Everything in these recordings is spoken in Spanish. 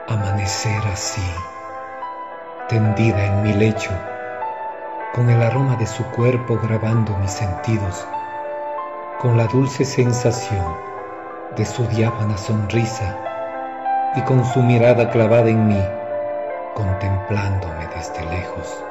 Amanecer así, tendida en mi lecho, con el aroma de su cuerpo grabando mis sentidos, con la dulce sensación de su diáfana sonrisa y con su mirada clavada en mí, contemplándome desde lejos.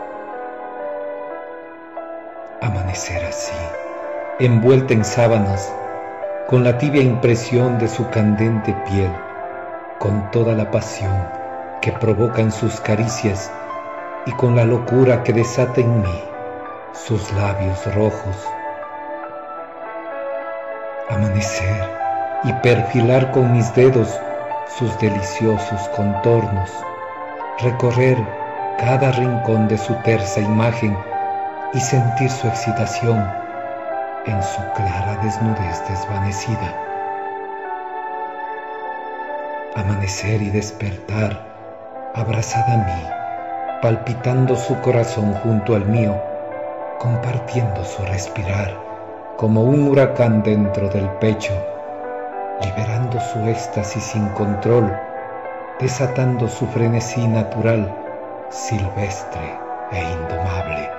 Amanecer así, envuelta en sábanas, con la tibia impresión de su candente piel, con toda la pasión que provocan sus caricias y con la locura que desata en mí sus labios rojos. Amanecer y perfilar con mis dedos sus deliciosos contornos, recorrer cada rincón de su tersa imagen y sentir su excitación en su clara desnudez desvanecida. Amanecer y despertar, abrazada a mí, palpitando su corazón junto al mío, compartiendo su respirar, como un huracán dentro del pecho, liberando su éxtasis sin control, desatando su frenesí natural, silvestre e indomable.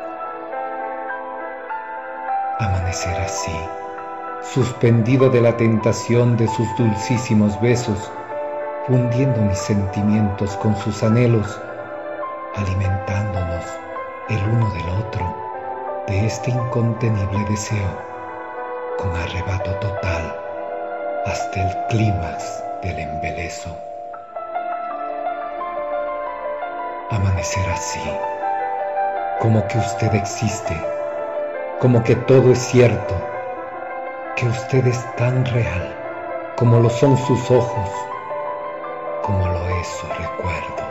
Amanecer así, suspendido de la tentación de sus dulcísimos besos, fundiendo mis sentimientos con sus anhelos, alimentándonos el uno del otro de este incontenible deseo, con arrebato total hasta el clímax del embeleso. Amanecer así, como que usted existe, como que todo es cierto, que usted es tan real como lo son sus ojos, como lo es su recuerdo.